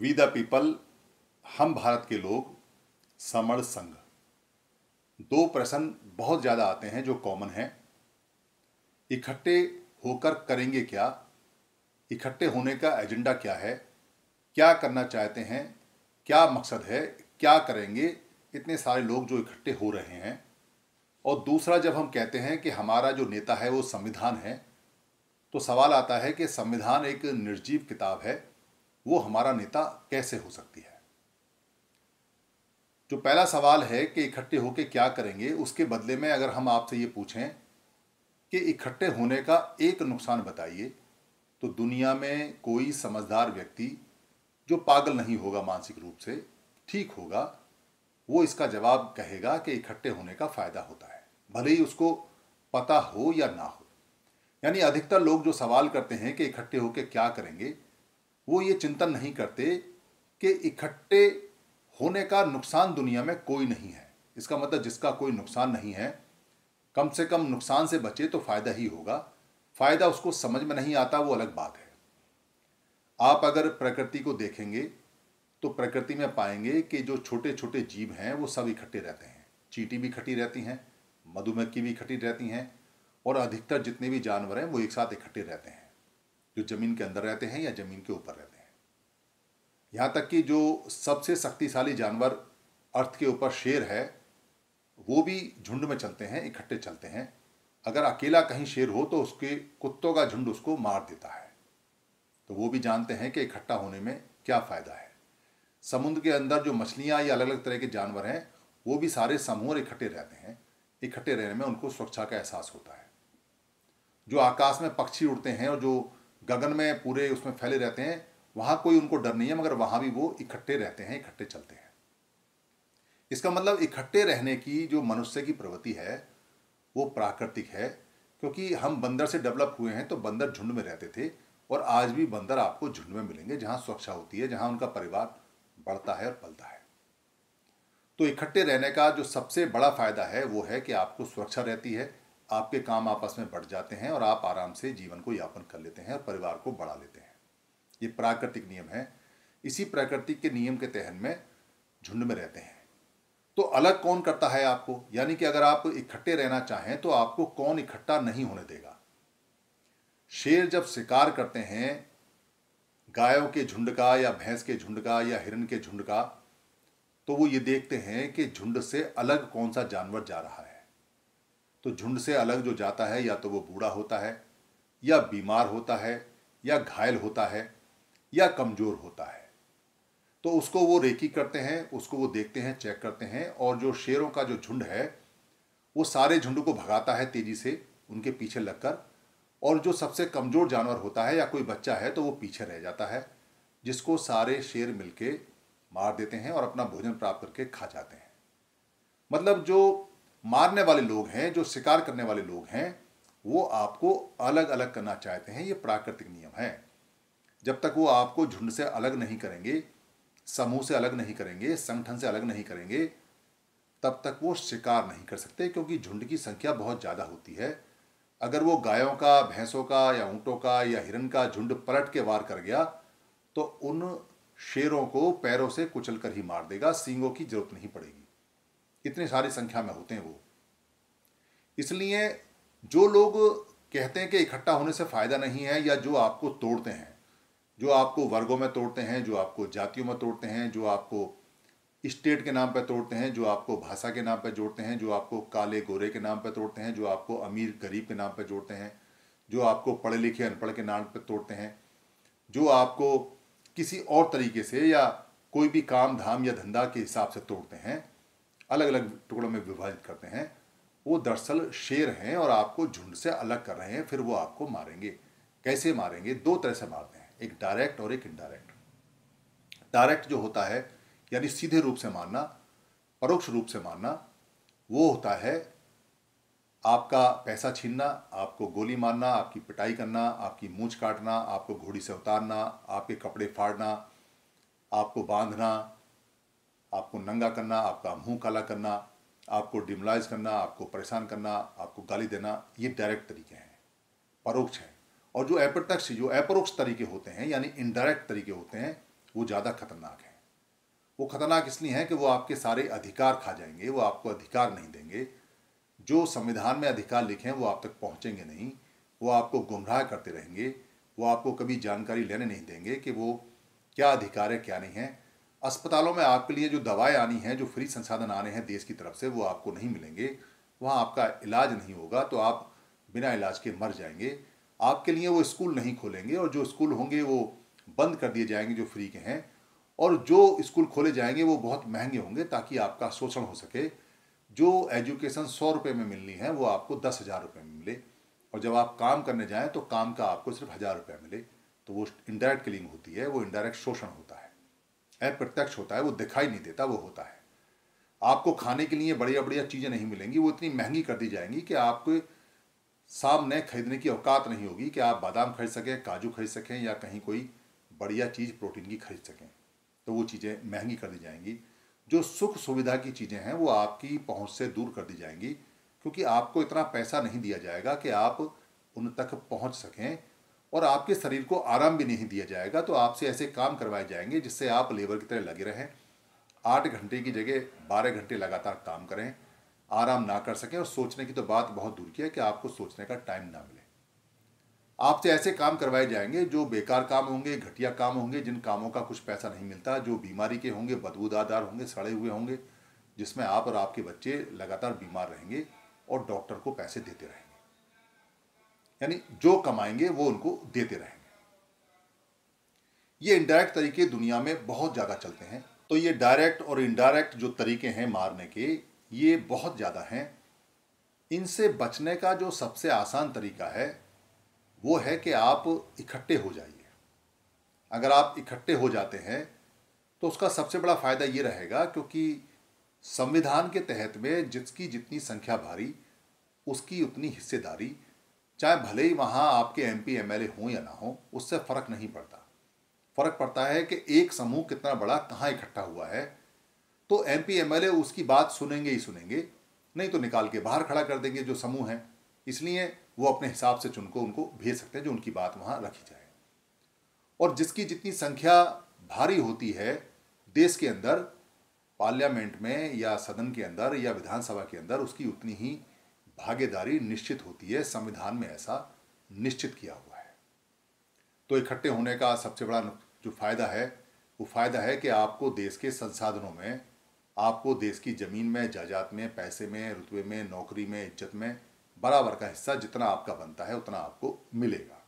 We the people, हम भारत के लोग, समर संघ। दो प्रश्न बहुत ज़्यादा आते हैं जो कॉमन हैं। इकट्ठे होकर करेंगे क्या? इकट्ठे होने का एजेंडा क्या है? क्या करना चाहते हैं? क्या मकसद है? क्या करेंगे? इतने सारे लोग जो इकट्ठे हो रहे हैं। और दूसरा, जब हम कहते हैं कि हमारा जो नेता है वो संविधान है, तो सवाल आता है कि संविधान एक निर्जीव किताब है, वो हमारा नेता कैसे हो सकती है? जो पहला सवाल है कि इकट्ठे होकर क्या करेंगे, उसके बदले में अगर हम आपसे ये पूछें कि इकट्ठे होने का एक नुकसान बताइए, तो दुनिया में कोई समझदार व्यक्ति जो पागल नहीं होगा, मानसिक रूप से ठीक होगा, वो इसका जवाब कहेगा कि इकट्ठे होने का फायदा होता है, भले ही उसको पता हो या ना हो। यानी अधिकतर लोग जो सवाल करते हैं कि इकट्ठे होकर क्या करेंगे, वो ये चिंतन नहीं करते कि इकट्ठे होने का नुकसान दुनिया में कोई नहीं है। इसका मतलब जिसका कोई नुकसान नहीं है, कम से कम नुकसान से बचे तो फायदा ही होगा। फायदा उसको समझ में नहीं आता, वो अलग बात है। आप अगर प्रकृति को देखेंगे तो प्रकृति में पाएंगे कि जो छोटे छोटे जीव हैं वो सब इकट्ठे रहते हैं। चींटी भी इकट्ठी रहती हैं, मधुमक्खी भी इकट्ठी रहती हैं, और अधिकतर जितने भी जानवर हैं वो एक साथ इकट्ठे रहते हैं, जो जमीन के अंदर रहते हैं या जमीन के ऊपर रहते हैं। यहाँ तक कि जो सबसे शक्तिशाली जानवर अर्थ के ऊपर शेर है, वो भी झुंड में चलते हैं, इकट्ठे चलते हैं। अगर अकेला कहीं शेर हो तो उसके कुत्तों का झुंड उसको मार देता है। तो वो भी जानते हैं कि इकट्ठा होने में क्या फ़ायदा है। समुद्र के अंदर जो मछलियाँ या अलग अलग तरह के जानवर हैं, वो भी सारे समूह इकट्ठे रहते हैं। इकट्ठे रहने में उनको सुरक्षा का एहसास होता है। जो आकाश में पक्षी उड़ते हैं और जो गगन में पूरे उसमें फैले रहते हैं, वहाँ कोई उनको डर नहीं है, मगर वहाँ भी वो इकट्ठे रहते हैं, इकट्ठे चलते हैं। इसका मतलब इकट्ठे रहने की जो मनुष्य की प्रवृत्ति है वो प्राकृतिक है, क्योंकि हम बंदर से डेवलप हुए हैं। तो बंदर झुंड में रहते थे, और आज भी बंदर आपको झुंड में मिलेंगे, जहाँ सुरक्षा होती है, जहाँ उनका परिवार बढ़ता है और पलता है। तो इकट्ठे रहने का जो सबसे बड़ा फायदा है वो है कि आपको सुरक्षा रहती है, आपके काम आपस में बढ़ जाते हैं और आप आराम से जीवन को यापन कर लेते हैं और परिवार को बढ़ा लेते हैं। ये प्राकृतिक नियम है। इसी प्राकृतिक के नियम के तहत में झुंड में रहते हैं। तो अलग कौन करता है आपको? यानी कि अगर आप इकट्ठे रहना चाहें तो आपको कौन इकट्ठा नहीं होने देगा? शेर जब शिकार करते हैं गायों के झुंड का या भैंस के झुंड का या हिरन के झुंड का, तो वो ये देखते हैं कि झुंड से अलग कौन सा जानवर जा रहा है। तो झुंड से अलग जो जाता है, या तो वो बूढ़ा होता है, या बीमार होता है, या घायल होता है, या कमजोर होता है। तो उसको वो रेकी करते हैं, उसको वो देखते हैं, चेक करते हैं, और जो शेरों का जो झुंड है वो सारे झुंड को भगाता है तेजी से उनके पीछे लगकर, और जो सबसे कमजोर जानवर होता है या कोई बच्चा है तो वो पीछे रह जाता है, जिसको सारे शेर मिलके मार देते हैं और अपना भोजन प्राप्त करके खा जाते हैं। मतलब जो मारने वाले लोग हैं, जो शिकार करने वाले लोग हैं, वो आपको अलग अलग करना चाहते हैं। ये प्राकृतिक नियम है। जब तक वो आपको झुंड से अलग नहीं करेंगे, समूह से अलग नहीं करेंगे, संगठन से अलग नहीं करेंगे, तब तक वो शिकार नहीं कर सकते, क्योंकि झुंड की संख्या बहुत ज़्यादा होती है। अगर वो गायों का, भैंसों का या ऊँटों का या हिरन का झुंड पलट के वार कर गया तो उन शेरों को पैरों से कुचल कर ही मार देगा, सींगों की जरूरत नहीं पड़ेगी, इतनी सारी संख्या में होते हैं वो। इसलिए जो लोग कहते हैं कि इकट्ठा होने से फ़ायदा नहीं है, या जो आपको तोड़ते हैं, जो आपको वर्गों में तोड़ते हैं, जो आपको जातियों में तोड़ते हैं, जो आपको स्टेट के नाम पर तोड़ते हैं, जो आपको भाषा के नाम पर जोड़ते हैं, जो आपको काले गोरे के नाम पर तोड़ते हैं, जो आपको अमीर गरीब के नाम पर जोड़ते हैं, जो आपको पढ़े लिखे अनपढ़ के नाम पर तोड़ते हैं, जो आपको किसी और तरीके से या कोई भी काम धाम या धंधा के हिसाब से तोड़ते हैं, अलग अलग टुकड़ों में विभाजित करते हैं, वो दरअसल शेर हैं और आपको झुंड से अलग कर रहे हैं। फिर वो आपको मारेंगे। कैसे मारेंगे? दो तरह से मारते हैं, एक डायरेक्ट और एक इनडायरेक्ट। डायरेक्ट जो होता है, यानी सीधे रूप से मारना, परोक्ष रूप से मारना, वो होता है आपका पैसा छीनना, आपको गोली मारना, आपकी पिटाई करना, आपकी मूंछ काटना, आपको घोड़ी से उतारना, आपके कपड़े फाड़ना, आपको बांधना, आपको नंगा करना, आपका मुंह काला करना, आपको डिमोलाइज करना, आपको परेशान करना, आपको गाली देना। ये डायरेक्ट तरीके हैं, परोक्ष हैं। और जो अप्रत्यक्ष, जो अपरोक्ष तरीके होते हैं, यानी इनडायरेक्ट तरीके होते हैं, वो ज़्यादा खतरनाक हैं। वो खतरनाक इसलिए हैं कि वो आपके सारे अधिकार खा जाएंगे, वो आपको अधिकार नहीं देंगे। जो संविधान में अधिकार लिखे हैं वो आप तक पहुंचेंगे नहीं, वो आपको गुमराह करते रहेंगे, वो आपको कभी जानकारी लेने नहीं देंगे कि वो क्या अधिकार है क्या नहीं है। अस्पतालों में आपके लिए जो दवाएं आनी हैं, जो फ्री संसाधन आने हैं देश की तरफ से, वो आपको नहीं मिलेंगे। वहाँ आपका इलाज नहीं होगा तो आप बिना इलाज के मर जाएंगे। आपके लिए वो स्कूल नहीं खोलेंगे, और जो स्कूल होंगे वो बंद कर दिए जाएंगे जो फ्री के हैं, और जो स्कूल खोले जाएंगे वो बहुत महंगे होंगे ताकि आपका शोषण हो सके। जो एजुकेशन 100 रुपये में मिलनी है वो आपको 10,000 रुपये में मिले, और जब आप काम करने जाएं तो काम का आपको सिर्फ 1,000 रुपये मिले। तो वो इनडायरेक्ट किलिंग होती है, वो इनडायरेक्ट शोषण होता है, अप्रत्यक्ष होता है, वो दिखाई नहीं देता, वो होता है। आपको खाने के लिए बढ़िया बढ़िया चीज़ें नहीं मिलेंगी, वो इतनी महंगी कर दी जाएंगी कि आपको सामने खरीदने की औकात नहीं होगी कि आप बादाम खरीद सकें, काजू खरीद सकें, या कहीं कोई बढ़िया चीज़ प्रोटीन की खरीद सकें। तो वो चीज़ें महंगी कर दी जाएंगी। जो सुख सुविधा की चीज़ें हैं वो आपकी पहुंच से दूर कर दी जाएंगी, क्योंकि आपको इतना पैसा नहीं दिया जाएगा कि आप उन तक पहुंच सकें, और आपके शरीर को आराम भी नहीं दिया जाएगा। तो आपसे ऐसे काम करवाए जाएंगे जिससे आप लेबर की तरह लगे रहें, 8 घंटे की जगह 12 घंटे लगातार काम करें, आराम ना कर सकें, और सोचने की तो बात बहुत दूर की है कि आपको सोचने का टाइम ना मिले। आपसे ऐसे काम करवाए जाएंगे जो बेकार काम होंगे, घटिया काम होंगे, जिन कामों का कुछ पैसा नहीं मिलता, जो बीमारी के होंगे, बदबूदार होंगे, सड़े हुए होंगे, जिसमें आप और आपके बच्चे लगातार बीमार रहेंगे और डॉक्टर को पैसे देते रहेंगे। यानी जो कमाएंगे वो उनको देते रहेंगे। ये इनडायरेक्ट तरीके दुनिया में बहुत ज़्यादा चलते हैं। तो ये डायरेक्ट और इनडायरेक्ट जो तरीके हैं मारने के, ये बहुत ज़्यादा हैं। इनसे बचने का जो सबसे आसान तरीका है वो है कि आप इकट्ठे हो जाइए। अगर आप इकट्ठे हो जाते हैं तो उसका सबसे बड़ा फायदा ये रहेगा, क्योंकि संविधान के तहत में जिसकी जितनी संख्या भारी उसकी उतनी हिस्सेदारी, चाहे भले ही वहाँ आपके एमपी एमएलए हों या ना हो, उससे फर्क नहीं पड़ता। फर्क पड़ता है कि एक समूह कितना बड़ा कहाँ इकट्ठा हुआ है। तो एमपी एमएलए उसकी बात सुनेंगे ही सुनेंगे, नहीं तो निकाल के बाहर खड़ा कर देंगे जो समूह है। इसलिए वो अपने हिसाब से चुन को उनको भेज सकते हैं जो उनकी बात वहाँ रखी जाए। और जिसकी जितनी संख्या भारी होती है देश के अंदर, पार्लियामेंट में या सदन के अंदर या विधानसभा के अंदर, उसकी उतनी ही भागीदारी निश्चित होती है। संविधान में ऐसा निश्चित किया हुआ है। तो इकट्ठे होने का सबसे बड़ा जो फायदा है वो फायदा है कि आपको देश के संसाधनों में, आपको देश की जमीन में, जायदाद में, पैसे में, रुतबे में, नौकरी में, इज्जत में बराबर का हिस्सा जितना आपका बनता है उतना आपको मिलेगा।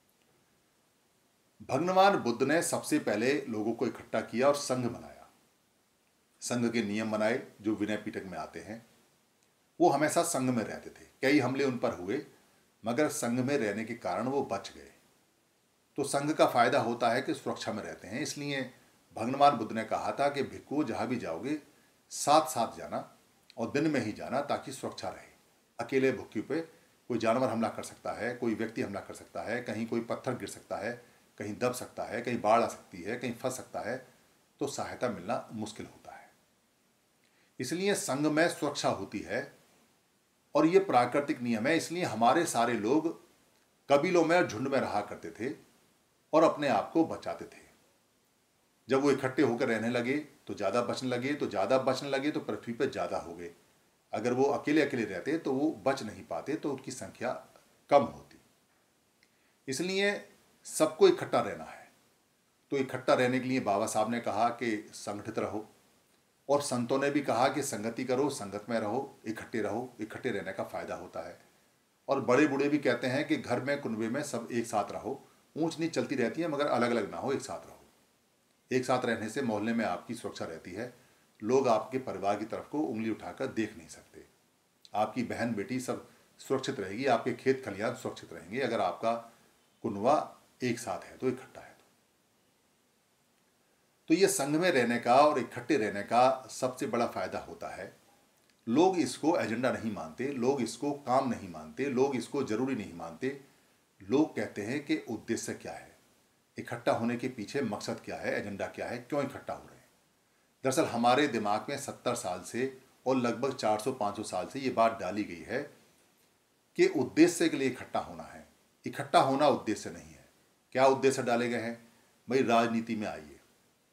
भगवान बुद्ध ने सबसे पहले लोगों को इकट्ठा किया और संघ बनाया। संघ के नियम बनाए जो विनय पिटक में आते हैं। वो हमेशा संघ में रहते थे। कई हमले उन पर हुए, मगर संघ में रहने के कारण वो बच गए। तो संघ का फायदा होता है कि सुरक्षा में रहते हैं। इसलिए भगवान बुद्ध ने कहा था कि भिक्खु जहाँ भी जाओगे साथ साथ जाना, और दिन में ही जाना ताकि सुरक्षा रहे। अकेले भिक्खु पे कोई जानवर हमला कर सकता है, कोई व्यक्ति हमला कर सकता है, कहीं कोई पत्थर गिर सकता है, कहीं दब सकता है, कहीं बाढ़ आ सकती है, कहीं फंस सकता है, तो सहायता मिलना मुश्किल होता है। इसलिए संघ में सुरक्षा होती है, और ये प्राकृतिक नियम है। इसलिए हमारे सारे लोग कबीलों में और झुंड में रहा करते थे और अपने आप को बचाते थे। जब वो इकट्ठे होकर रहने लगे तो ज़्यादा बचने लगे, तो ज़्यादा बचने लगे तो पृथ्वी पर ज़्यादा हो गए। अगर वो अकेले अकेले रहते तो वो बच नहीं पाते, तो उनकी संख्या कम होती। इसलिए सबको इकट्ठा रहना है। तो इकट्ठा रहने के लिए बाबा साहब ने कहा कि संगठित रहो, और संतों ने भी कहा कि संगति करो, संगत में रहो, इकट्ठे रहो। इकट्ठे रहने का फायदा होता है। और बड़े बूढ़े भी कहते हैं कि घर में, कुनबे में सब एक साथ रहो। ऊंच नीच चलती रहती है मगर अलग अलग ना हो, एक साथ रहो। एक साथ रहने से मोहल्ले में आपकी सुरक्षा रहती है। लोग आपके परिवार की तरफ को उंगली उठाकर देख नहीं सकते। आपकी बहन बेटी सब सुरक्षित रहेगी, आपके खेत खलिहान सुरक्षित रहेंगे अगर आपका कुनबा एक साथ है, तो इकट्ठा है। तो ये संघ में रहने का और इकट्ठे रहने का सबसे बड़ा फायदा होता है। लोग इसको एजेंडा नहीं मानते, लोग इसको काम नहीं मानते, लोग इसको जरूरी नहीं मानते। लोग कहते हैं कि उद्देश्य क्या है, इकट्ठा होने के पीछे मकसद क्या है, एजेंडा क्या है, क्यों इकट्ठा हो रहे हैं। दरअसल हमारे दिमाग में 70 साल से और लगभग 400-500 साल से ये बात डाली गई है कि उद्देश्य के लिए इकट्ठा होना है। इकट्ठा होना उद्देश्य नहीं है। क्या उद्देश्य डाले गए हैं? भाई राजनीति में आइए,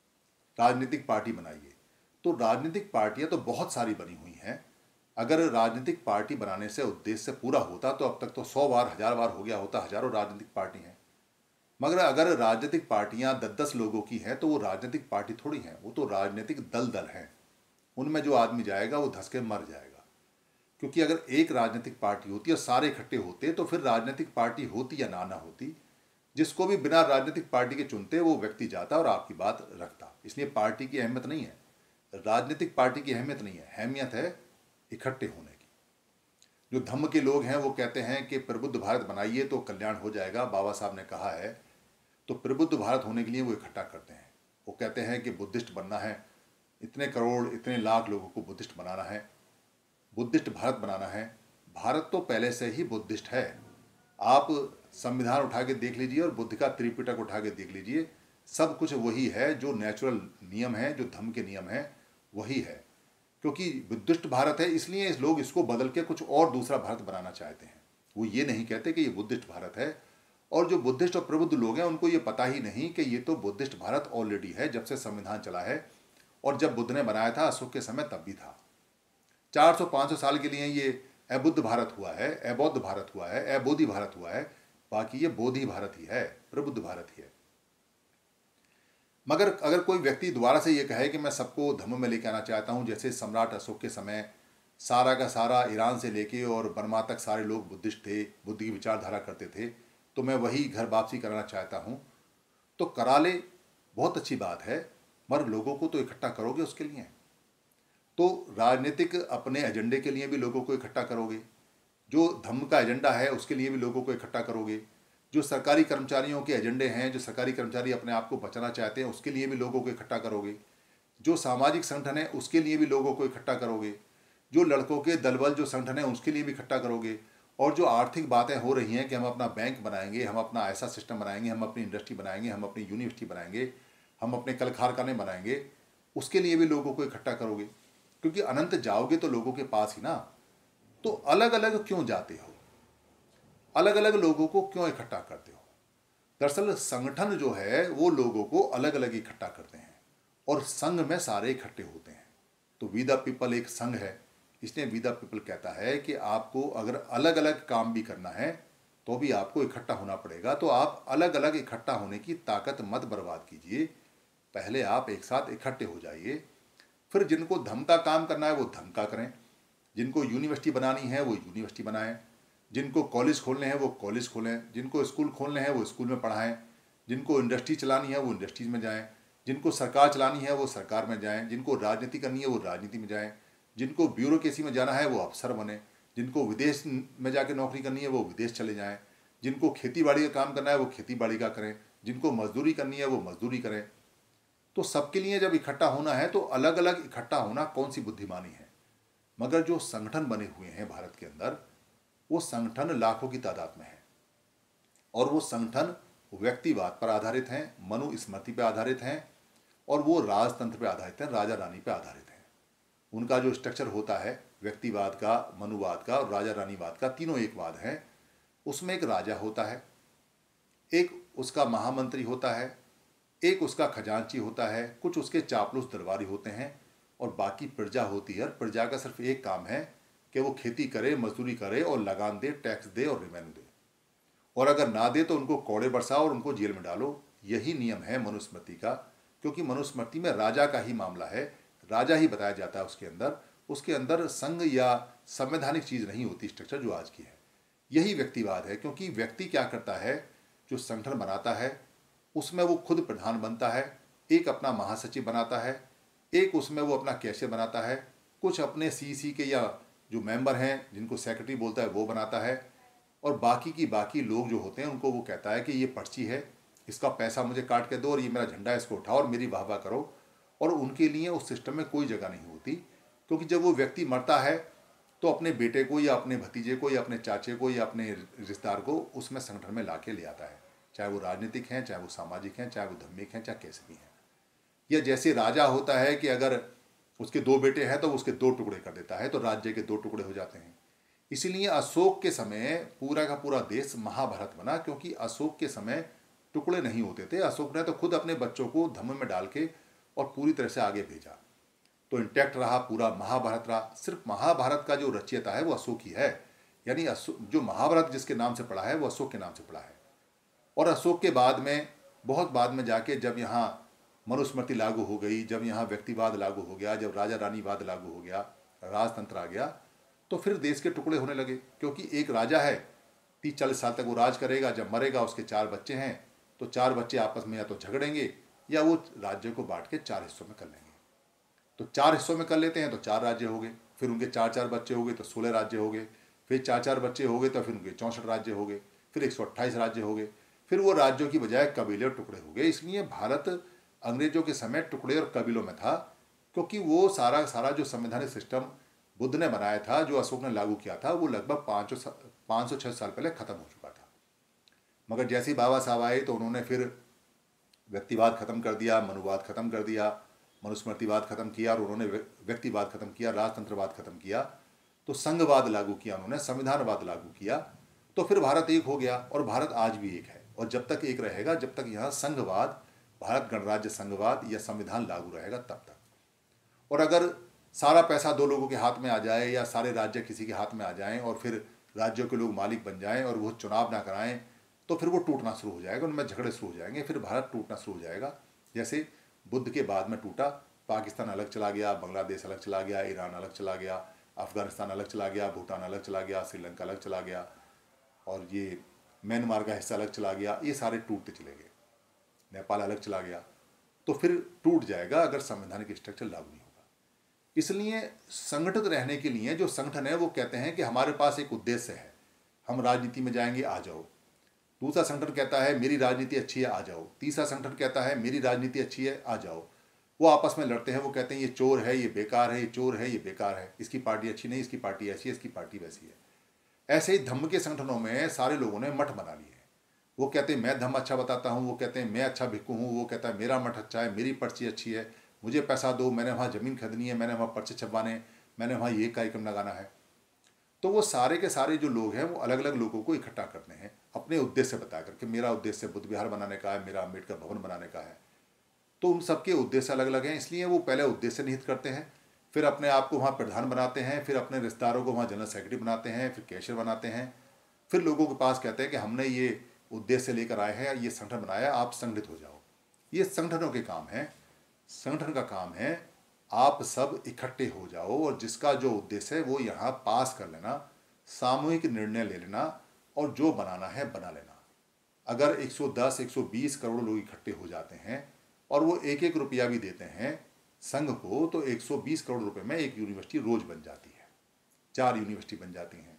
राजनीतिक पार्टी बनाइए। तो राजनीतिक पार्टियां तो बहुत सारी बनी हुई हैं। अगर राजनीतिक पार्टी बनाने से उद्देश्य पूरा होता तो अब तक तो 100 बार 1000 बार हो गया होता। हजारों राजनीतिक पार्टी हैं। मगर अगर राजनीतिक पार्टियां 10-10 लोगों की हैं तो वो राजनीतिक पार्टी थोड़ी हैं, वो तो राजनीतिक दल हैं। उनमें जो आदमी जाएगा वो धंस के मर जाएगा। क्योंकि अगर एक राजनीतिक पार्टी होती और सारे इकट्ठे होते तो फिर राजनीतिक पार्टी होती या ना होती, जिसको भी बिना राजनीतिक पार्टी के चुनते वो व्यक्ति जाता और आपकी बात रखता। इसलिए पार्टी की अहमियत नहीं है, राजनीतिक पार्टी की अहमियत नहीं है, अहमियत है इकट्ठे होने की। जो धम्म के लोग हैं वो कहते हैं कि प्रबुद्ध भारत बनाइए तो कल्याण हो जाएगा, बाबा साहब ने कहा है। तो प्रबुद्ध भारत होने के लिए वो इकट्ठा करते हैं। वो कहते हैं कि बुद्धिस्ट बनना है, इतने करोड़ इतने लाख लोगों को बुद्धिस्ट बनाना है, बुद्धिस्ट भारत बनाना है। भारत तो पहले से ही बुद्धिस्ट है। आप संविधान उठा के देख लीजिए और बुद्ध का त्रिपिटक उठा के देख लीजिए, सब कुछ वही है। जो नेचुरल नियम है, जो धम्म के नियम है, वही है। क्योंकि बुद्धिस्ट भारत है इसलिए इस लोग इसको बदल के कुछ और दूसरा भारत बनाना चाहते हैं। वो ये नहीं कहते कि ये बुद्धिस्ट भारत है। और जो बुद्धिस्ट और प्रबुद्ध लोग हैं उनको ये पता ही नहीं कि ये तो बुद्धिस्ट भारत ऑलरेडी है, जब से संविधान चला है। और जब बुद्ध ने बनाया था अशोक के समय तब भी था। 400-500 साल के लिए ये अबुद्ध भारत हुआ है, अबौद्ध भारत हुआ है, अबोधि भारत हुआ है। बाकी ये बोधि भारत ही है, प्रबुद्ध भारत ही है। मगर अगर कोई व्यक्ति दोबारा से ये कहे कि मैं सबको धम्म में लेके आना चाहता हूँ, जैसे सम्राट अशोक के समय सारा का सारा ईरान से लेके और बर्मा तक सारे लोग बुद्धिस्ट थे, बुद्ध की विचारधारा करते थे, तो मैं वही घर वापसी कराना चाहता हूँ, तो करा ले, बहुत अच्छी बात है। मगर लोगों को तो इकट्ठा करोगे उसके लिए। तो राजनीतिक अपने एजेंडे के लिए भी लोगों को इकट्ठा करोगे, जो धम्म का एजेंडा है उसके लिए भी लोगों को इकट्ठा करोगे, जो सरकारी कर्मचारियों के एजेंडे हैं, जो सरकारी कर्मचारी अपने आप को बचाना चाहते हैं उसके लिए भी लोगों को इकट्ठा करोगे, जो सामाजिक संगठन है उसके लिए भी लोगों को इकट्ठा करोगे, जो लड़कों के दलबल जो संगठन है उसके लिए भी इकट्ठा करोगे, और जो आर्थिक बातें हो रही हैं कि हम अपना बैंक बनाएंगे, हम अपना ऐसा सिस्टम बनाएंगे, हम अपनी इंडस्ट्री बनाएंगे, हम अपनी यूनिवर्सिटी बनाएंगे, हम अपने कल कारखाने बनाएंगे, उसके लिए भी लोगों को इकट्ठा करोगे। क्योंकि अनंत जाओगे तो लोगों के पास ही ना। तो अलग अलग क्यों जाते हो, अलग अलग लोगों को क्यों इकट्ठा करते हो? दरअसल संगठन जो है वो लोगों को अलग अलग इकट्ठा करते हैं और संघ में सारे इकट्ठे होते हैं। तो वी द पीपल एक संघ है, इसलिए वी द पीपल कहता है कि आपको अगर अलग अलग काम भी करना है तो भी आपको इकट्ठा होना पड़ेगा। तो आप अलग अलग इकट्ठा होने की ताकत मत बर्बाद कीजिए, पहले आप एक साथ इकट्ठे हो जाइए। फिर जिनको धम्म का काम करना है वो धम्म का करें, जिनको यूनिवर्सिटी बनानी है वो यूनिवर्सिटी बनाएं, जिनको कॉलेज खोलने हैं वो कॉलेज खोलें, जिनको स्कूल खोलने हैं वो स्कूल में पढ़ाएं, जिनको इंडस्ट्री चलानी है वो इंडस्ट्रीज में जाएं, जिनको सरकार चलानी है वो सरकार में जाएं, जिनको राजनीति करनी है वो राजनीति में जाएं, जिनको ब्यूरोक्रेसी में जाना है वो अफसर बने, जिनको विदेश में जाके नौकरी करनी है वो विदेश चले जाएं, जिनको खेती बाड़ी का काम करना है वो खेती बाड़ी का करें, जिनको मजदूरी करनी है वो मजदूरी करें। तो सबके लिए जब इकट्ठा होना है तो अलग अलग इकट्ठा होना कौन सी बुद्धिमानी है? मगर जो संगठन बने हुए हैं भारत के अंदर, वो संगठन लाखों की तादाद में है और वो संगठन व्यक्तिवाद पर आधारित हैं, मनुस्मृति पर आधारित हैं और वो राजतंत्र पर आधारित हैं, राजा रानी पर आधारित हैं। उनका जो स्ट्रक्चर होता है व्यक्तिवाद का, मनुवाद का और राजा रानीवाद का, तीनों एक वाद है। उसमें एक राजा होता है, एक उसका महामंत्री होता है, एक उसका खजांची होता है, कुछ उसके चापलूस दरबारी होते हैं और बाकी प्रजा होती है। प्रजा का सिर्फ एक काम है कि वो खेती करे, मजदूरी करे और लगान दे, टैक्स दे और रेवेन्यू दे, और अगर ना दे तो उनको कोड़े बरसाओ और उनको जेल में डालो। यही नियम है मनुस्मृति का, क्योंकि मनुस्मृति में राजा का ही मामला है, राजा ही बताया जाता है उसके अंदर संघ या संवैधानिक चीज़ नहीं होती स्ट्रक्चर जो आज की है। यही व्यक्तिवाद है, क्योंकि व्यक्ति क्या करता है, जो संगठन बनाता है उसमें वो खुद प्रधान बनता है, एक अपना महासचिव बनाता है, एक उसमें वो अपना कैशियर बनाता है, कुछ अपने सीसी के या जो मेंबर हैं जिनको सेक्रेटरी बोलता है वो बनाता है, और बाकी की बाकी लोग जो होते हैं उनको वो कहता है कि ये पर्ची है, इसका पैसा मुझे काट के दो और ये मेरा झंडा इसको उठाओ और मेरी वाह वाह करो। और उनके लिए उस सिस्टम में कोई जगह नहीं होती, क्योंकि जब वो व्यक्ति मरता है तो अपने बेटे को या अपने भतीजे को या अपने चाचे को या अपने रिश्तेदार को उसमें संगठन में ला के ले आता है, चाहे वो राजनीतिक हैं, चाहे वो सामाजिक हैं, चाहे वो धार्मिक हैं, चाहे कैसे भी हैं। या जैसे राजा होता है कि अगर उसके 2 बेटे हैं तो उसके 2 टुकड़े कर देता है, तो राज्य के 2 टुकड़े हो जाते हैं। इसीलिए अशोक के समय पूरा का पूरा देश महाभारत बना, क्योंकि अशोक के समय टुकड़े नहीं होते थे। अशोक ने तो खुद अपने बच्चों को धम्म में डाल के और पूरी तरह से आगे भेजा। तो इंटैक्ट रहा पूरा महाभारत रहा। सिर्फ महाभारत का जो रचयिता है वो अशोक ही है, यानी जो महाभारत जिसके नाम से पढ़ा है वो अशोक के नाम से पढ़ा है। और अशोक के बाद में, बहुत बाद में जाके जब यहाँ मनुस्मृति लागू हो गई, जब यहाँ व्यक्तिवाद लागू हो गया, जब राजा रानीवाद लागू हो गया, राजतंत्र आ गया, तो फिर देश के टुकड़े होने लगे। क्योंकि एक राजा है, 30-40 साल तक वो राज करेगा, जब मरेगा उसके 4 बच्चे हैं, तो 4 बच्चे आपस में या तो झगड़ेंगे या वो राज्य को बांट के 4 हिस्सों में कर लेंगे। तो 4 हिस्सों में कर लेते हैं तो 4 राज्य हो गए, फिर उनके 4-4 बच्चे हो गए तो 16 राज्य हो गए, फिर 4-4 बच्चे हो गए तो फिर उनके 64 राज्य हो गए, फिर 128 राज्य हो गए, फिर वो राज्यों की बजाय कबीले और टुकड़े हो गए। इसलिए भारत अंग्रेजों के समय टुकड़े और कबीलों में था, क्योंकि वो सारा जो संवैधानिक सिस्टम बुद्ध ने बनाया था, जो अशोक ने लागू किया था, वो लगभग 500-600 साल पहले खत्म हो चुका था। मगर जैसे ही बाबा साहब आए तो उन्होंने फिर व्यक्तिवाद खत्म कर दिया, मनुवाद खत्म कर दिया, मनुस्मृतिवाद खत्म किया, और उन्होंने व्यक्तिवाद खत्म किया, राजतंत्रवाद खत्म किया, तो संघवाद लागू किया उन्होंने, संविधानवाद लागू किया। तो फिर भारत एक हो गया, और भारत आज भी एक है। और जब तक एक रहेगा, जब तक यहाँ संघवाद, भारत गणराज्य संघवाद या संविधान लागू रहेगा, तब तक। और अगर सारा पैसा 2 लोगों के हाथ में आ जाए, या सारे राज्य किसी के हाथ में आ जाएं, और फिर राज्यों के लोग मालिक बन जाएं और वो चुनाव ना कराएं, तो फिर वो टूटना शुरू हो जाएगा, उनमें झगड़े शुरू हो जाएंगे, फिर भारत टूटना शुरू हो जाएगा। जैसे बुद्ध के बाद में टूटा, पाकिस्तान अलग चला गया, बांग्लादेश अलग चला गया, ईरान अलग चला गया, अफगानिस्तान अलग चला गया, भूटान अलग चला गया, श्रीलंका अलग चला गया, और ये म्यांमार का हिस्सा अलग चला गया, ये सारे टूटते चले गए, नेपाल अलग चला गया। तो फिर टूट जाएगा अगर संवैधानिक स्ट्रक्चर लागू नहीं होगा। इसलिए संगठित रहने के लिए जो संगठन है वो कहते हैं कि हमारे पास एक उद्देश्य है, हम राजनीति में जाएंगे, आ जाओ। दूसरा संगठन कहता है मेरी राजनीति अच्छी है, आ जाओ। तीसरा संगठन कहता है मेरी राजनीति अच्छी है, आ जाओ। वो आपस में लड़ते हैं, वो कहते हैं ये चोर है, ये बेकार है, ये चोर है, ये बेकार है, इसकी पार्टी अच्छी नहीं, इसकी पार्टी ऐसी है, इसकी पार्टी वैसी है। ऐसे ही धम्म के संगठनों में सारे लोगों ने मठ बना लिए हैं। वो कहते हैं मैं धम्म अच्छा बताता हूँ, वो कहते हैं मैं अच्छा भिक्खू हूँ, वो कहता है मेरा मठ अच्छा है, मेरी पर्ची अच्छी है, मुझे पैसा दो, मैंने वहाँ ज़मीन खरीदनी है, मैंने वहाँ पर्चे छपवाने, मैंने वहाँ ये कार्यक्रम लगाना है। तो वो सारे के सारे जो लोग हैं वो अलग अलग लोगों को इकट्ठा करते हैं अपने उद्देश्य बता करके, मेरा उद्देश्य बुद्ध विहार बनाने का है, मेरा अम्बेडकर भवन बनाने का है। तो उन सबके उद्देश्य अलग अलग हैं, इसलिए वो पहले उद्देश्य निहित करते हैं, फिर अपने आप को वहाँ प्रधान बनाते हैं, फिर अपने रिश्तेदारों को वहाँ जनरल सेक्रेटरी बनाते हैं, फिर कैशियर बनाते हैं, फिर लोगों के पास कहते हैं कि हमने ये उद्देश्य लेकर आए हैं, ये संगठन बनाया, आप संगठित हो जाओ। ये संगठनों के काम है। संगठन का काम है आप सब इकट्ठे हो जाओ, और जिसका जो उद्देश्य है वो यहाँ पास कर लेना, सामूहिक निर्णय ले लेना, और जो बनाना है बना लेना। अगर 110-120 करोड़ लोग इकट्ठे हो जाते हैं और वो 1-1 रुपया भी देते हैं संघ को, तो 120 करोड़ रुपए में एक यूनिवर्सिटी रोज बन जाती है, 4 यूनिवर्सिटी बन जाती हैं,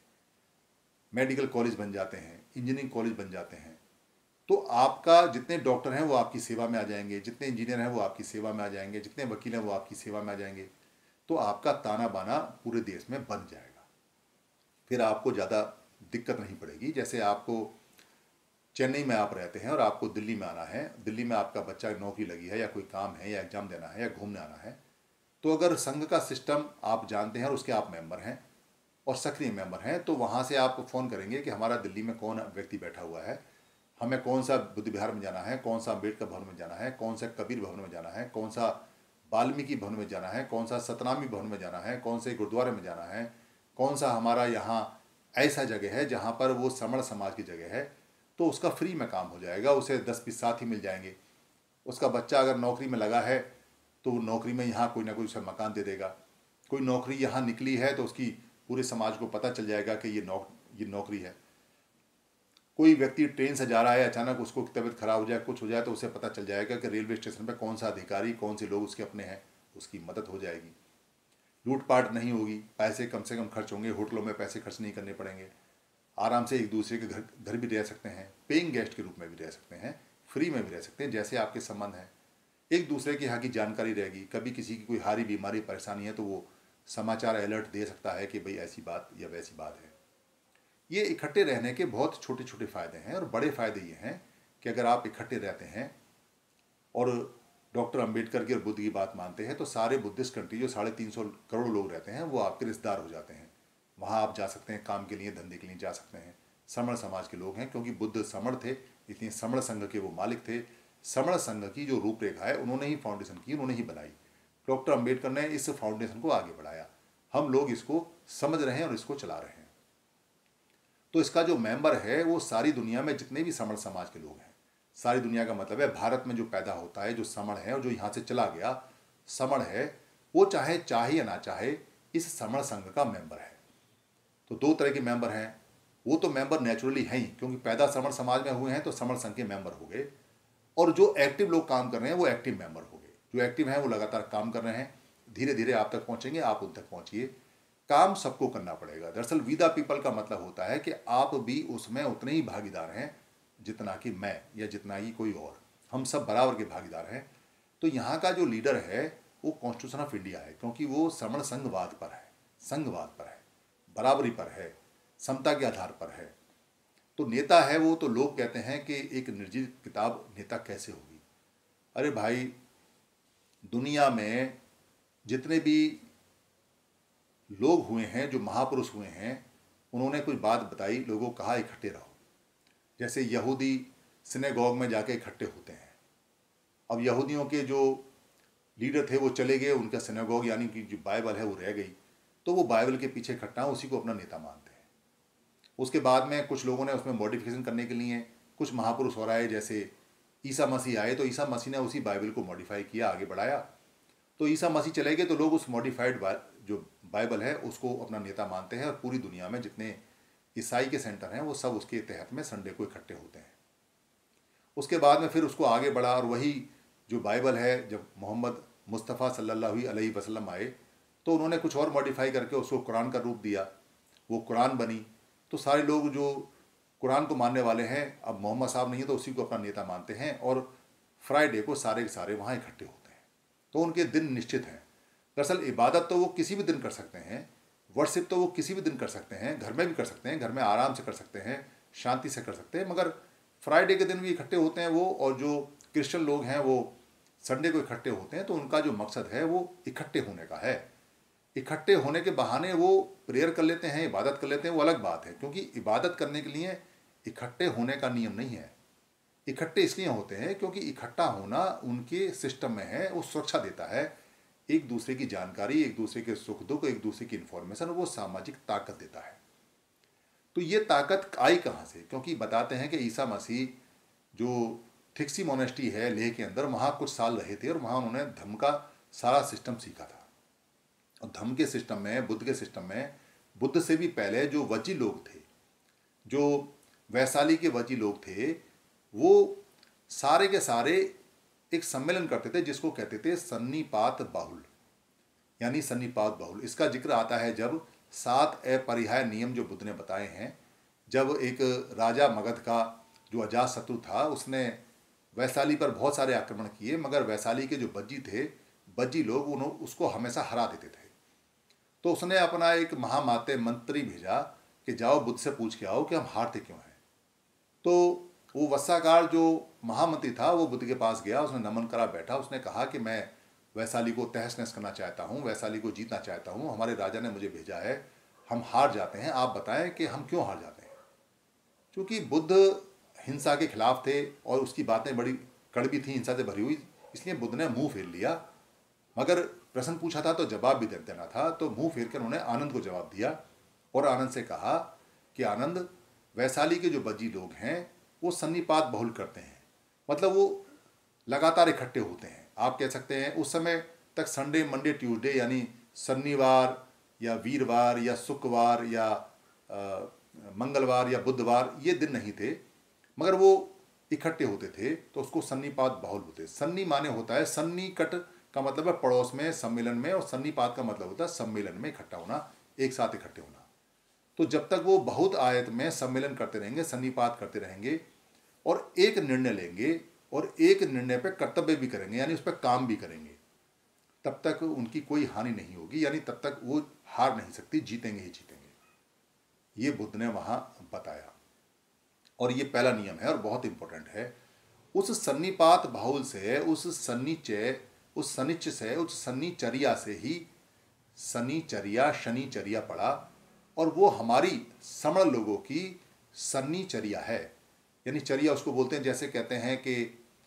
मेडिकल कॉलेज बन जाते हैं, इंजीनियरिंग कॉलेज बन जाते हैं। तो आपका जितने डॉक्टर हैं वो आपकी सेवा में आ जाएंगे, जितने इंजीनियर हैं वो आपकी सेवा में आ जाएंगे, जितने वकील हैं वो आपकी सेवा में आ जाएंगे। तो आपका ताना बाना पूरे देश में बन जाएगा, फिर आपको ज़्यादा दिक्कत नहीं पड़ेगी। जैसे आपको चेन्नई में आप रहते हैं और आपको दिल्ली में आना है, दिल्ली में आपका बच्चा नौकरी लगी है, या कोई काम है, या एग्जाम देना है, या घूमने आना है, तो अगर संघ का सिस्टम आप जानते हैं और उसके आप मेंबर हैं और सक्रिय मेंबर हैं, तो वहाँ से आप फ़ोन करेंगे कि हमारा दिल्ली में कौन व्यक्ति बैठा हुआ है, हमें कौन सा बुद्ध विहार में जाना है, कौन सा अम्बेडकर भवन में जाना है, कौन सा कबीर भवन में जाना है, कौन सा वाल्मीकि भवन में जाना है, कौन सा सतनामी भवन में जाना है, कौन से गुरुद्वारे में जाना है, कौन सा हमारा यहाँ ऐसा जगह है जहाँ पर वो समण समाज की जगह है, तो उसका फ्री में काम हो जाएगा, उसे 10-20 साथी मिल जाएंगे। उसका बच्चा अगर नौकरी में लगा है तो वो नौकरी में यहाँ कोई ना कोई उसे मकान दे देगा। कोई नौकरी यहाँ निकली है तो उसकी पूरे समाज को पता चल जाएगा कि ये नौकरी है। कोई व्यक्ति ट्रेन से जा रहा है, अचानक उसको तबीयत खराब हो जाए, कुछ हो जाए, तो उसे पता चल जाएगा कि रेलवे स्टेशन पर कौन सा अधिकारी, कौन से लोग उसके अपने हैं, उसकी मदद हो जाएगी। लूटपाट नहीं होगी, पैसे कम से कम खर्च होंगे, होटलों में पैसे खर्च नहीं करने पड़ेंगे, आराम से एक दूसरे के घर भी रह सकते हैं, पेइंग गेस्ट के रूप में भी रह सकते हैं, फ्री में भी रह सकते हैं, जैसे आपके संबंध हैं। एक दूसरे की यहाँ की जानकारी रहेगी, कभी किसी की कोई हारी बीमारी परेशानी है तो वो समाचार अलर्ट दे सकता है कि भाई ऐसी बात या वैसी बात है। ये इकट्ठे रहने के बहुत छोटे छोटे फ़ायदे हैं, और बड़े फ़ायदे ये हैं कि अगर आप इकट्ठे रहते हैं और डॉक्टर अम्बेडकर की और बुद्ध की बात मानते हैं, तो सारे बुद्धिस्ट कंट्री जो 350 करोड़ लोग रहते हैं वो आपके रिश्तेदार हो जाते हैं। वहाँ आप जा सकते हैं, काम के लिए, धंधे के लिए जा सकते हैं। समण समाज के लोग हैं, क्योंकि बुद्ध समण थे, इसलिए समण संघ के वो मालिक थे। समण संघ की जो रूपरेखा है उन्होंने ही फाउंडेशन की, उन्होंने ही बनाई। डॉक्टर अंबेडकर ने इस फाउंडेशन को आगे बढ़ाया। हम लोग इसको समझ रहे हैं और इसको चला रहे हैं। तो इसका जो मेंबर है वो सारी दुनिया में जितने भी समण समाज के लोग हैं, सारी दुनिया का मतलब है भारत में जो पैदा होता है, जो समण है और जो यहाँ से चला गया समण है, वो चाहे या ना चाहे इस समण संघ का मेंबर है। तो दो तरह के मेंबर हैं। वो तो मेंबर नेचुरली हैं ही, क्योंकि पैदा समण समाज में हुए हैं तो समण संघ के मेंबर हो गए। और जो एक्टिव लोग काम कर रहे हैं वो एक्टिव मेंबर हो गए। जो एक्टिव हैं वो लगातार काम कर रहे हैं, धीरे धीरे आप तक पहुंचेंगे, आप उन तक पहुंचिए। काम सबको करना पड़ेगा। दरअसल वी द पीपल का मतलब होता है कि आप भी उसमें उतने ही भागीदार हैं जितना कि मैं या जितना ही कोई और, हम सब बराबर के भागीदार हैं। तो यहाँ का जो लीडर है वो कॉन्स्टिट्यूशन ऑफ इंडिया है, क्योंकि वो समण संघवाद पर है, संघवाद पर है, बराबरी पर है, समता के आधार पर है। तो नेता है वो, तो लोग कहते हैं कि एक निर्जीव किताब नेता कैसे होगी। अरे भाई, दुनिया में जितने भी लोग हुए हैं, जो महापुरुष हुए हैं, उन्होंने कोई बात बताई, लोगों को कहा इकट्ठे रहो। जैसे यहूदी सिनेगॉग में जाके इकट्ठे होते हैं। अब यहूदियों के जो लीडर थे वो चले गए, उनका सिनेगॉग यानी कि जो बाइबल है वो रह गई, तो वो बाइबल के पीछे इकट्ठा उसी को अपना नेता मानते हैं। उसके बाद में कुछ लोगों ने उसमें मॉडिफिकेशन करने के लिए कुछ महापुरुष और आए, जैसे ईसा मसीह आए, तो ईसा मसीह ने उसी बाइबल को मॉडिफाई किया, आगे बढ़ाया। तो ईसा मसीह चले गए तो लोग उस मॉडिफाइड जो बाइबल है उसको अपना नेता मानते हैं, और पूरी दुनिया में जितने ईसाई के सेंटर हैं वो सब उसके तहत में संडे को इकट्ठे होते हैं। उसके बाद में फिर उसको आगे बढ़ा, और वही जो बाइबल है, जब मोहम्मद मुस्तफ़ा सल्लल्लाहु अलैहि वसल्लम आए तो उन्होंने कुछ और मॉडिफाई करके उसको कुरान का रूप दिया, वो कुरान बनी। तो सारे लोग जो कुरान को मानने वाले हैं, अब मोहम्मद साहब नहीं है तो उसी को अपना नेता मानते हैं, और फ्राइडे को सारे के सारे वहाँ इकट्ठे होते हैं। तो उनके दिन निश्चित हैं। दरअसल इबादत तो वो किसी भी दिन कर सकते हैं, वर्शिप तो वो किसी भी दिन कर सकते हैं, घर में भी कर सकते हैं, घर में आराम से कर सकते हैं, शांति से कर सकते हैं, मगर फ्राइडे के दिन भी इकट्ठे होते हैं वो। और जो क्रिश्चियन लोग हैं वो संडे को इकट्ठे होते हैं। तो उनका जो मकसद है वो इकट्ठे होने का है। इकट्ठे होने के बहाने वो प्रेयर कर लेते हैं, इबादत कर लेते हैं, वो अलग बात है, क्योंकि इबादत करने के लिए इकट्ठे होने का नियम नहीं है। इकट्ठे इसलिए होते हैं क्योंकि इकट्ठा होना उनके सिस्टम में है, वो सुरक्षा देता है, एक दूसरे की जानकारी, एक दूसरे के सुख दुख, एक दूसरे की इन्फॉर्मेशन, वो सामाजिक ताकत देता है। तो ये ताकत आई कहाँ से? क्योंकि बताते हैं कि ईसा मसीह जो थिक्सी मोनेस्ट्री है लेह के अंदर, वहाँ कुछ साल रहे थे, और वहाँ उन्होंने धर्म का सारा सिस्टम सीखा था। और धर्म के सिस्टम में, बुद्ध के सिस्टम में, बुद्ध से भी पहले जो वजी लोग थे, जो वैशाली के वजी लोग थे, वो सारे के सारे एक सम्मेलन करते थे जिसको कहते थे सन्निपात बाहुल, यानी सन्निपात बाहुल। इसका जिक्र आता है जब 7 अपरिहार्य नियम जो बुद्ध ने बताए हैं, जब एक राजा मगध का जो अजातशत्रु था, उसने वैशाली पर बहुत सारे आक्रमण किए, मगर वैशाली के जो बज्जी थे, बज्जी लोग उसको हमेशा हरा देते थे। तो उसने अपना एक महामाते मंत्री भेजा कि जाओ बुद्ध से पूछ के आओ कि हम हारते क्यों हैं। तो वो वत्साकार जो महामंत्री था वो बुद्ध के पास गया, उसने नमन करा, बैठा, उसने कहा कि मैं वैशाली को तहस नहस करना चाहता हूँ, वैशाली को जीतना चाहता हूँ, हमारे राजा ने मुझे भेजा है, हम हार जाते हैं, आप बताएं कि हम क्यों हार जाते हैं। क्योंकि बुद्ध हिंसा के खिलाफ थे और उसकी बातें बड़ी कड़वी थी, हिंसा से भरी हुई, इसलिए बुद्ध ने मुंह फेर लिया। मगर प्रश्न पूछा था तो जवाब भी देना था, तो मुंह फेर कर उन्होंने आनंद को जवाब दिया, और आनंद से कहा कि आनंद, वैशाली के जो बज्जी लोग हैं वो सन्निपात बहुल करते हैं, मतलब वो लगातार इकट्ठे होते हैं। आप कह सकते हैं उस समय तक संडे, मंडे, ट्यूसडे, यानी शनिवार या वीरवार या शुक्रवार या मंगलवार या बुधवार, ये दिन नहीं थे, मगर वो इकट्ठे होते थे, तो उसको सन्निपात बाहुल होते। सन्नी माने होता है, सन्निकट का मतलब है पड़ोस में, सम्मेलन में, और सन्निपात का मतलब होता है सम्मेलन में इकट्ठा होना, एक साथ इकट्ठे होना। तो जब तक वो बहुत आयत में सम्मेलन करते रहेंगे, सन्निपात करते रहेंगे, और एक निर्णय लेंगे, और एक निर्णय पे कर्तव्य भी करेंगे, यानी उस पर काम भी करेंगे, तब तक उनकी कोई हानि नहीं होगी, यानी तब तक वो हार नहीं सकती, जीतेंगे ही जीतेंगे। ये बुद्ध ने वहाँ बताया, और ये पहला नियम है और बहुत इंपॉर्टेंट है। उस सन्निपात बाहुल से, उस सन्निचर्या से ही शनिचर्या, शनिचर्या पड़ा, और वो हमारी समण लोगों की सन्निचर्या है। यानी चर्या उसको बोलते हैं, जैसे कहते हैं कि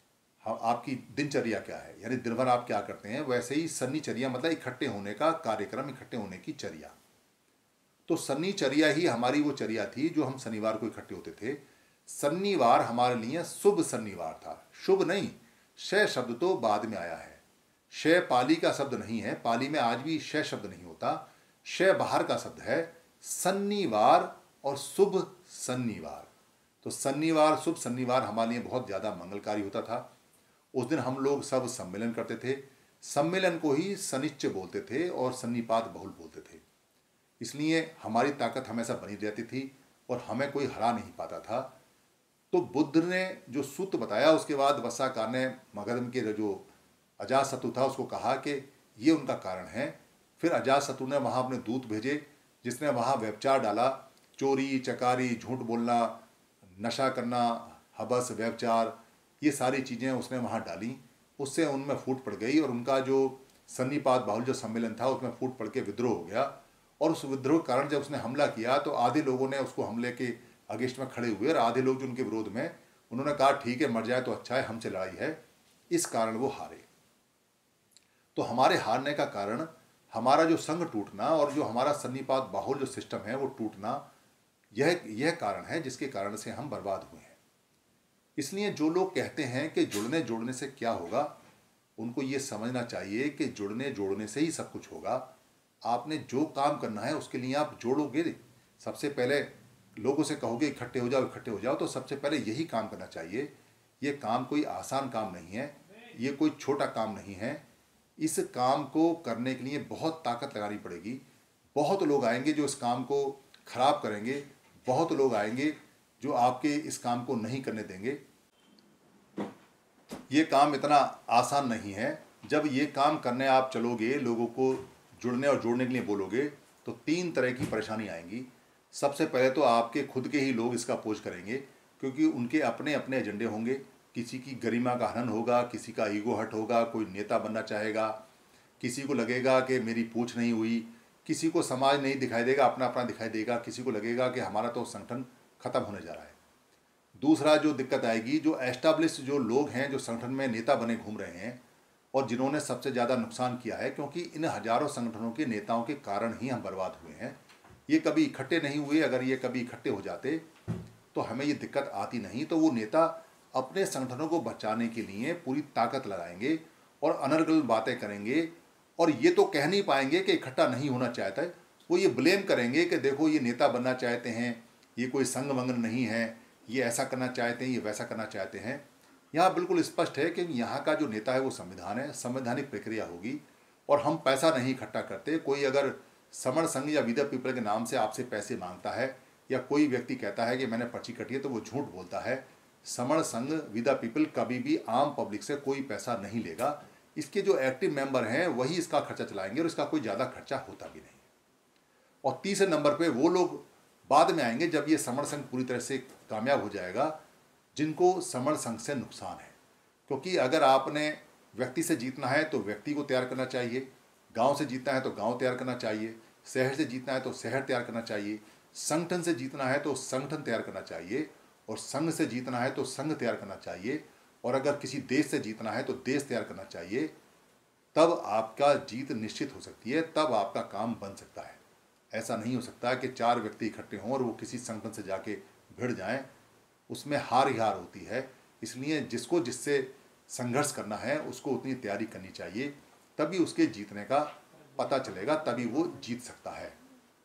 आपकी दिनचर्या क्या है, यानी दिन भर आप क्या करते हैं, वैसे ही सन्नीचर्या मतलब इकट्ठे होने का कार्यक्रम, इकट्ठे होने की चर्या। तो सन्नीचर्या ही हमारी वो चर्या थी जो हम शनिवार को इकट्ठे होते थे। शनिवार हमारे लिए शुभ शनिवार था, शुभ नहीं, शय शब्द तो बाद में आया है। शय पाली का शब्द नहीं है, पाली में आज भी शय शब्द नहीं होता, शय बाहर का शब्द है। शनिवार और शुभ शनिवार, तो शनिवार शुभ शनिवार हमारे लिए बहुत ज़्यादा मंगलकारी होता था। उस दिन हम लोग सब सम्मेलन करते थे, सम्मेलन को ही शनिश्चय बोलते थे और सन्निपात बहुल बोलते थे। इसलिए हमारी ताकत हमेशा बनी रहती थी और हमें कोई हरा नहीं पाता था। तो बुद्ध ने जो सूत्र बताया, उसके बाद वत्साकार ने मगध के जो अजातशत्रु था उसको कहा कि ये उनका कारण है। फिर अजातशत्रु ने वहाँ अपने दूत भेजे, जिसने वहाँ व्यभिचार डाला, चोरी चकारी, झूठ बोलना, नशा करना, हबस, व्यभिचार, ये सारी चीज़ें उसने वहाँ डाली। उससे उनमें फूट पड़ गई और उनका जो सन्निपात बाहुल जो सम्मेलन था उसमें फूट पड़ के विद्रोह हो गया। और उस विद्रोह के कारण जब उसने हमला किया तो आधे लोगों ने उसको हमले के अगेंस्ट में खड़े हुए और आधे लोग जो उनके विरोध में, उन्होंने कहा ठीक है मर जाए तो अच्छा है, हमसे लड़ाई है। इस कारण वो हारे। तो हमारे हारने का कारण हमारा जो संघ टूटना और जो हमारा सन्निपात बाहुल जो सिस्टम है वो टूटना, यह कारण है जिसके कारण से हम बर्बाद हुए हैं। इसलिए जो लोग कहते हैं कि जुड़ने जोड़ने से क्या होगा, उनको ये समझना चाहिए कि जुड़ने जोड़ने से ही सब कुछ होगा। आपने जो काम करना है उसके लिए आप जोड़ोगे। सबसे पहले लोगों से कहोगे इकट्ठे हो जाओ, इकट्ठे हो जाओ, तो सबसे पहले यही काम करना चाहिए। ये काम कोई आसान काम नहीं है, ये कोई छोटा काम नहीं है। इस काम को करने के लिए बहुत ताकत लगानी पड़ेगी। बहुत लोग आएंगे जो इस काम को खराब करेंगे, बहुत लोग आएंगे जो आपके इस काम को नहीं करने देंगे। ये काम इतना आसान नहीं है। जब ये काम करने आप चलोगे, लोगों को जुड़ने और जोड़ने के लिए बोलोगे, तो 3 तरह की परेशानी आएंगी। सबसे पहले तो आपके खुद के ही लोग इसका अपोज करेंगे, क्योंकि उनके अपने अपने एजेंडे होंगे। किसी की गरिमा का हनन होगा, किसी का ईगो हट होगा, कोई नेता बनना चाहेगा, किसी को लगेगा कि मेरी पूछ नहीं हुई, किसी को समाज नहीं दिखाई देगा, अपना अपना दिखाई देगा, किसी को लगेगा कि हमारा तो संगठन खत्म होने जा रहा है। दूसरा जो दिक्कत आएगी, जो एस्टाब्लिश जो लोग हैं, जो संगठन में नेता बने घूम रहे हैं और जिन्होंने सबसे ज़्यादा नुकसान किया है, क्योंकि इन हजारों संगठनों के नेताओं के कारण ही हम बर्बाद हुए हैं। ये कभी इकट्ठे नहीं हुए। अगर ये कभी इकट्ठे हो जाते तो हमें ये दिक्कत आती नहीं। तो वो नेता अपने संगठनों को बचाने के लिए पूरी ताकत लगाएंगे और अनर्गल बातें करेंगे, और ये तो कह नहीं पाएंगे कि इकट्ठा नहीं होना चाहता है। वो ये ब्लेम करेंगे कि देखो ये नेता बनना चाहते हैं, ये कोई संग मंगन नहीं है, ये ऐसा करना चाहते हैं, ये वैसा करना चाहते हैं। यहाँ बिल्कुल स्पष्ट है कि यहाँ का जो नेता है वो संविधान है, संवैधानिक प्रक्रिया होगी। और हम पैसा नहीं इकट्ठा करते। कोई अगर समण संघ या विद पीपल के नाम से आपसे पैसे मांगता है, या कोई व्यक्ति कहता है कि मैंने पर्ची कटी है, तो वो झूठ बोलता है। समण संघ विद पीपल कभी भी आम पब्लिक से कोई पैसा नहीं लेगा। इसके जो एक्टिव मेंबर हैं वही इसका खर्चा चलाएंगे और इसका कोई ज़्यादा खर्चा होता भी नहीं। और तीसरे नंबर पे वो लोग बाद में आएंगे जब ये समण संघ पूरी तरह से कामयाब हो जाएगा, जिनको समण संघ से नुकसान है। क्योंकि अगर आपने व्यक्ति से जीतना है तो व्यक्ति को तैयार करना चाहिए, गांव से जीतना है तो गांव तैयार करना चाहिए, शहर से जीतना है तो शहर तैयार करना चाहिए, संगठन से जीतना है तो संगठन तैयार करना चाहिए, और संघ से जीतना है तो संघ तैयार करना चाहिए, और अगर किसी देश से जीतना है तो देश तैयार करना चाहिए। तब आपका जीत निश्चित हो सकती है, तब आपका काम बन सकता है। ऐसा नहीं हो सकता कि 4 व्यक्ति इकट्ठे हों और वो किसी संगठन से जाके भिड़ जाएं, उसमें हार ही हार होती है। इसलिए जिसको जिससे संघर्ष करना है उसको उतनी तैयारी करनी चाहिए, तभी उसके जीतने का पता चलेगा, तभी वो जीत सकता है।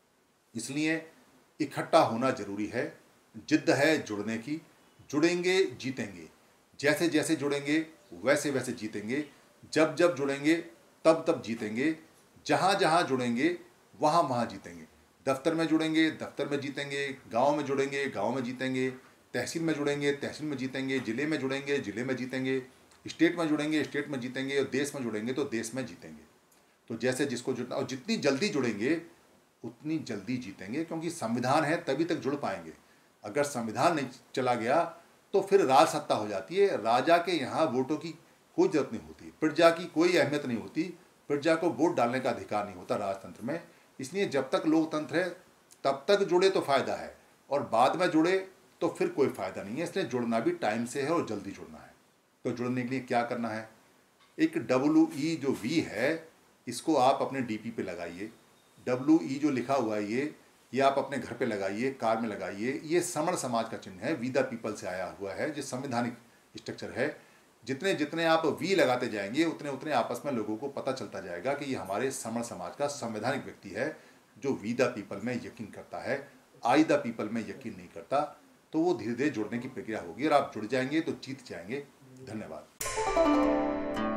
इसलिए इकट्ठा होना जरूरी है। जिद्द है जुड़ने की, जुड़ेंगे जीतेंगे, जैसे जैसे जुड़ेंगे वैसे वैसे जीतेंगे, जब जब जुड़ेंगे तब तब जीतेंगे, जहाँ जहाँ जुड़ेंगे वहाँ वहाँ जीतेंगे। दफ्तर में जुड़ेंगे दफ्तर में जीतेंगे, गांव में जुड़ेंगे गांव में जीतेंगे, तहसील में जुड़ेंगे तहसील में जीतेंगे, जिले में जुड़ेंगे जिले में जीतेंगे, स्टेट में जुड़ेंगे स्टेट में जीतेंगे, और देश में जुड़ेंगे तो देश में जीतेंगे। तो जैसे जिसको जुड़ना, और जितनी जल्दी जुड़ेंगे उतनी जल्दी जीतेंगे, क्योंकि संविधान है तभी तक जुड़ पाएंगे। अगर संविधान नहीं चला गया तो फिर राज सत्ता हो जाती है। राजा के यहाँ वोटों की कोई जरूरत नहीं होती, प्रजा की कोई अहमियत नहीं होती, प्रजा को वोट डालने का अधिकार नहीं होता राजतंत्र में। इसलिए जब तक लोकतंत्र है तब तक जुड़े तो फायदा है, और बाद में जुड़े तो फिर कोई फायदा नहीं है। इसलिए जुड़ना भी टाइम से है और जल्दी जुड़ना है। तो जुड़ने के लिए क्या करना है, एक WE जो V है इसको आप अपने DP पे लगाइए। WE जो लिखा हुआ है ये आप अपने घर पे लगाइए, कार में लगाइए। ये समण समाज का चिन्ह है, वी द पीपल से आया हुआ है, जो संवैधानिक स्ट्रक्चर है। जितने जितने आप वी लगाते जाएंगे उतने उतने आपस में लोगों को पता चलता जाएगा कि ये हमारे समण समाज का संवैधानिक व्यक्ति है जो वी द पीपल में यकीन करता है, आई द पीपल में यकीन नहीं करता। तो वो धीरे धीरे जुड़ने की प्रक्रिया होगी और आप जुड़ जाएंगे तो जीत जाएंगे। धन्यवाद।